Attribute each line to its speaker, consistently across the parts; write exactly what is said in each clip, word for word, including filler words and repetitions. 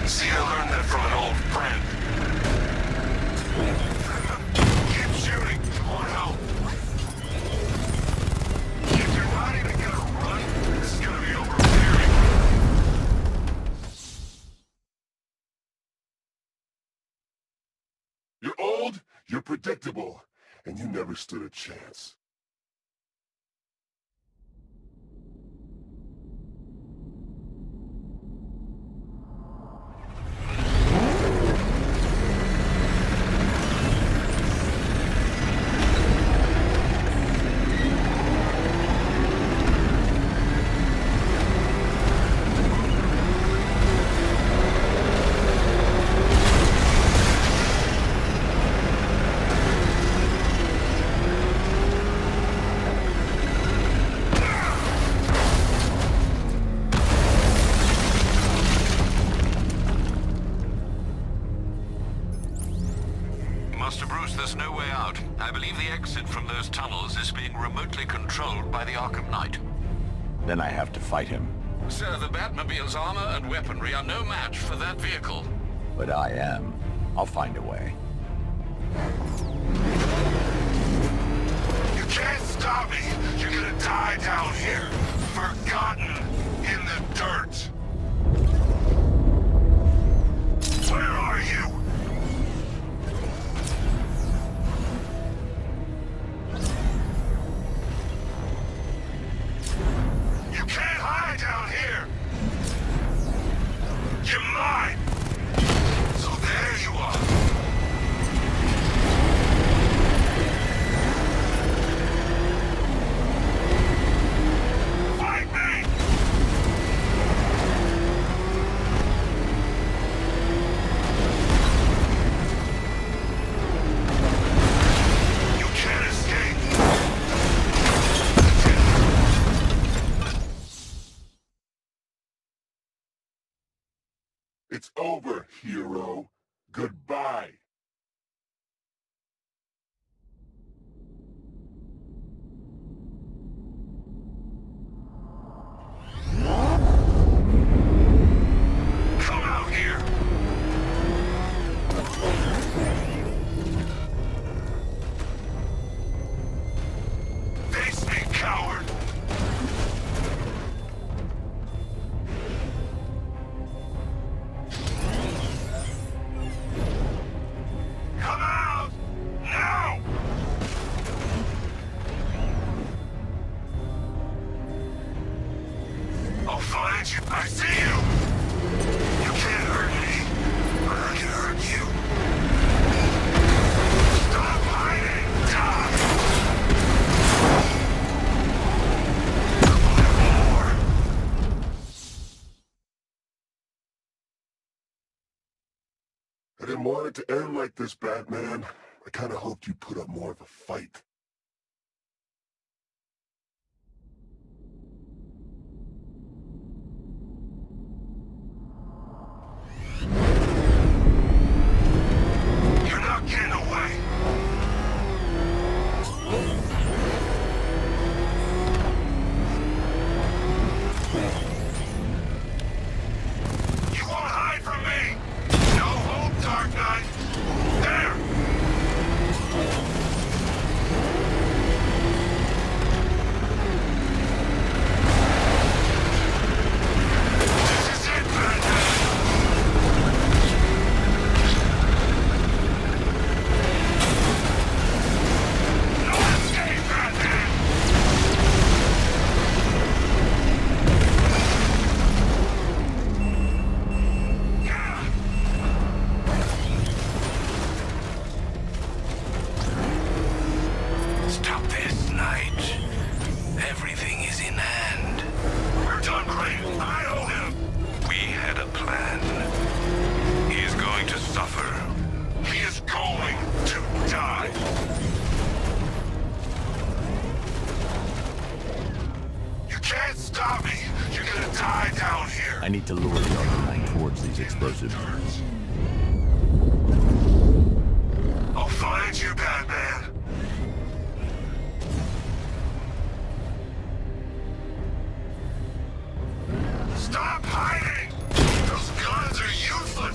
Speaker 1: See, I learned that from an old friend. Keep shooting. More help. If you're not even gonna run, this is gonna be over very quick. You're old, you're predictable, and you never stood a chance.
Speaker 2: Master Bruce, there's no way out. I believe the exit from those tunnels is being remotely controlled by the Arkham Knight.
Speaker 3: Then I have to fight him.
Speaker 2: Sir, the Batmobile's armor and weaponry are no match for that vehicle.
Speaker 3: But I am. I'll find a way.
Speaker 1: You can't stop me! You're gonna die down here! Forgotten in the dirt! Where are you? You can't hide down here! You're mine! So there you are! Fight me! You can't escape! It's over, hero. Goodbye. Come out here. Face me, coward. Come out! Now! I'll find you. I see you! You can't hurt me, but I can hurt you. Stop hiding! Die! More. I didn't want it to end like this, Batman. I kinda hoped you'd put up more of a fight. You're not getting away! You won't hide from me! No hope, Dark Knight! There! This is it, Batman! No escape, Batman! Yeah! Stop this, Knight. Everything is in hand. We're done, Crane. I owe him. We had a plan. He is going to suffer. He is going to die. You can't stop me. You're gonna die down here.
Speaker 3: I need to lure the Arkham Knight towards these explosives.
Speaker 1: I'll find you, Batman. Stop hiding! Those guns are useless!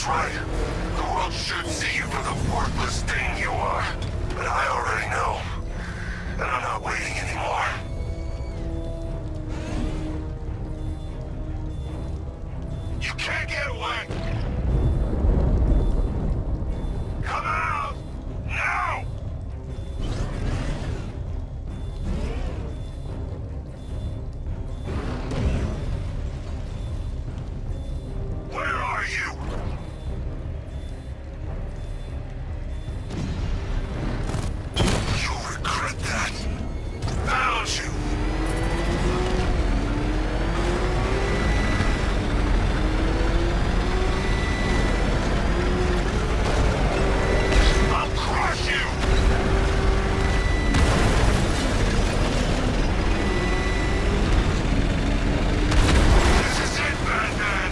Speaker 1: right. The world should see you for the worthless thing you are. But I already know. And I'm not waiting anymore. You can't get away! Come out! Now! Where are you? You'll regret that. Found you! I'll crush you! This is it, Batman!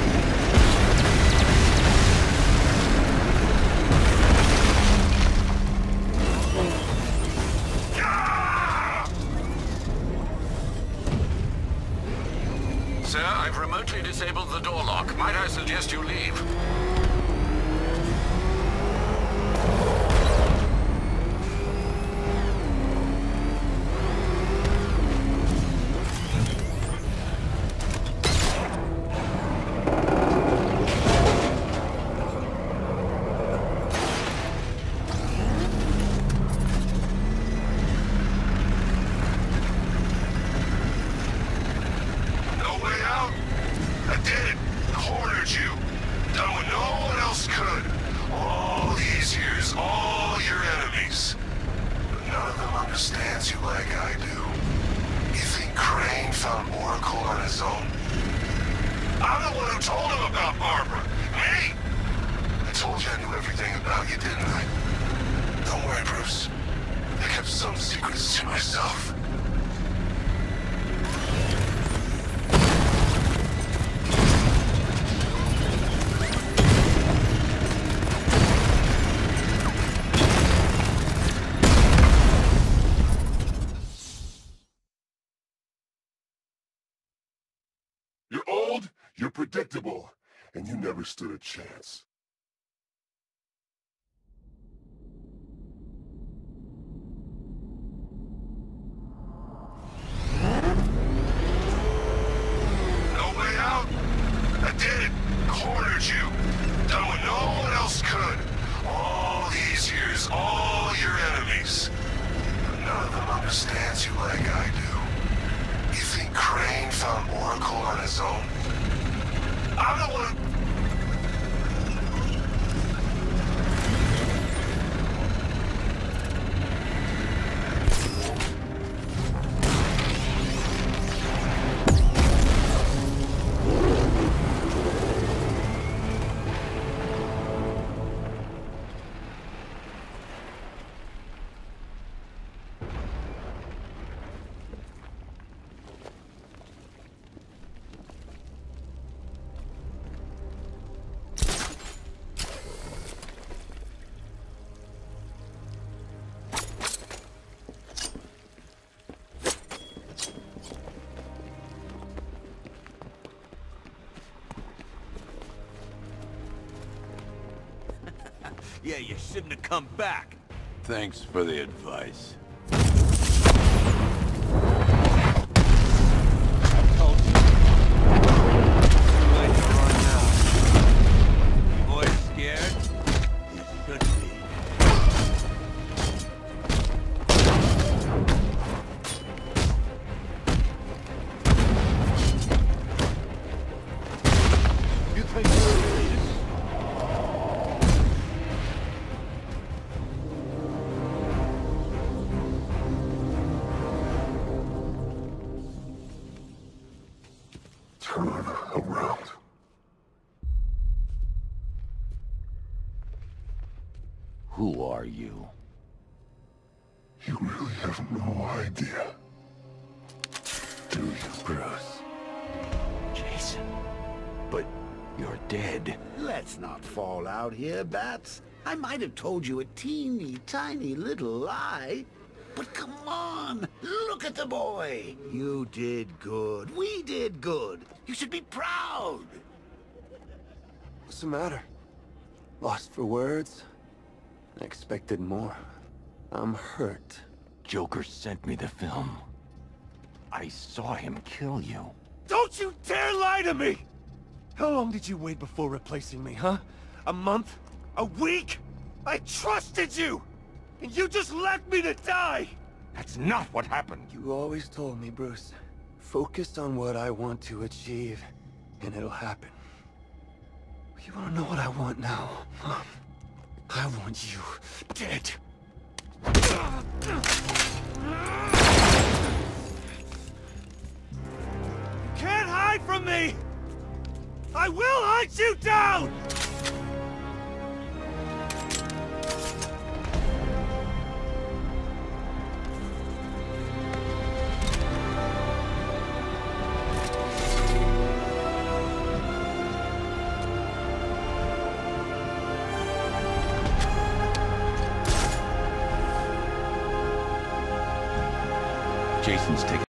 Speaker 2: Sir, I've remotely disabled the door lock. Might I suggest you leave?
Speaker 1: No way out? I did it. Cornered you. Done what no one else could. All these years, all your enemies. But none of them understands you like I do. You think Crane found Oracle on his own? I'm the one who told him about Barbara. Me! I told you I knew everything about you, didn't I? Don't worry, Bruce. I kept some secrets to myself. You're old, you're predictable, and you never stood a chance. No way out? I did it. Cornered you. Done what no one else could. All these years, all your enemies. But none of them understands you like I do. You think Crane found Oracle on his own? I'm the one who...
Speaker 4: Yeah, you shouldn't have come back.
Speaker 3: Thanks for the advice.
Speaker 4: Told you. Too late to run now. Boy scared? You should be. You think you're
Speaker 1: Turn around.
Speaker 3: Who are you?
Speaker 1: You really have no idea.
Speaker 3: Do you, Bruce? Jason. But you're dead.
Speaker 5: Let's not fall out here, Bats. I might have told you a teeny tiny little lie. But come on, look at the boy. You did good. We did good. You should be proud.
Speaker 6: What's the matter? Lost for words? I expected more. I'm hurt.
Speaker 3: Joker sent me the film. I saw him kill you.
Speaker 6: Don't you dare lie to me! How long did you wait before replacing me, huh? A month? A week? I trusted you! And you just left me to die!
Speaker 3: That's not what happened.
Speaker 6: You always told me, Bruce. Focus on what I want to achieve, and it'll happen. You wanna know what I want now? Huh? I want you dead. You can't hide from me! I will hunt you down!
Speaker 3: Jason's taking